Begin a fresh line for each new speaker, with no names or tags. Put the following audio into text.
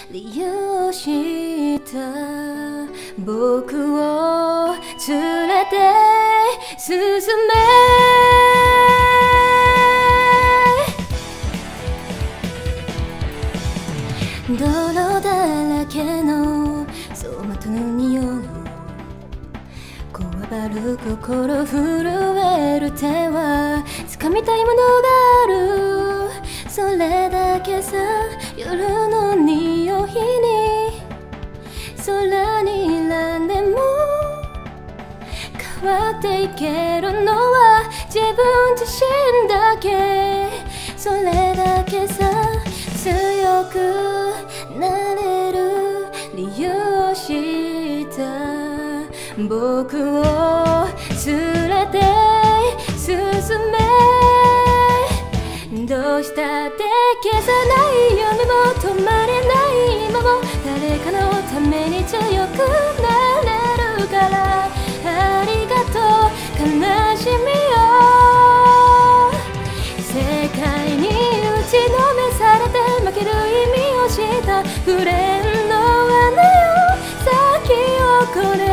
理由した僕を連れて進め泥だらけの走馬灯の匂いこわばる心震える手は掴みたいものがあるそれだけさ夜の匂いに空に何でも変わっていけるのは自分自身だけそれだけさ強くなれる理由を知った僕を連れて進めどうしたって消さない夢も止まれない今も誰かのために強くなれるからありがとう悲しみを世界に打ちのめされて負ける意味を知ったフレンドはねよ先をこれ